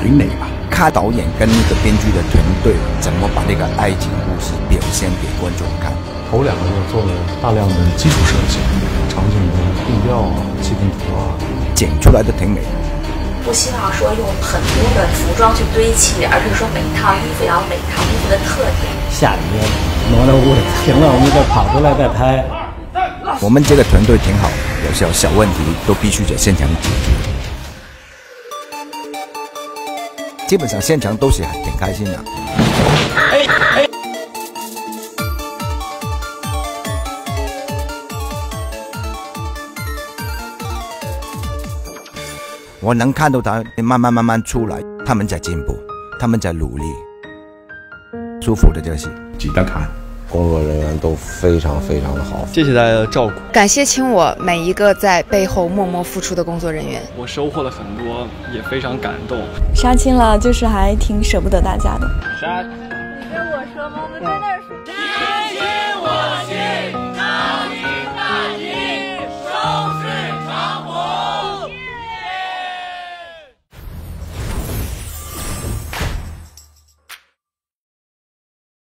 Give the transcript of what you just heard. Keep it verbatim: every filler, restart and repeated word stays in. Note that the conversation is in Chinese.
美吧。 看导演跟那个编剧的团队怎么把那个爱情故事表现给观众看。 头两个月做了大量的基础设计，场景的定调啊、气氛图啊， 剪出来的挺美的。 不希望说用很多的服装去堆砌，而是说每套衣服要有每套衣服的特点。 下雨天挪到屋里停了，我们再跑出来再拍。 我们这个团队挺好，有时候小问题都必须在现场解决。基本上现场都是挺开心的。哎哎。我能看到他慢慢慢慢出来，他们在进步，他们在努力，舒服的这些， 值得看。 工作人员都非常非常的好， 谢谢大家的照顾， 感谢请我每一个在背后默默付出的工作人员， 我收获了很多，也非常感动。 杀青了，就是还挺舍不得大家的。 杀！你跟我说吗？我们在那儿说。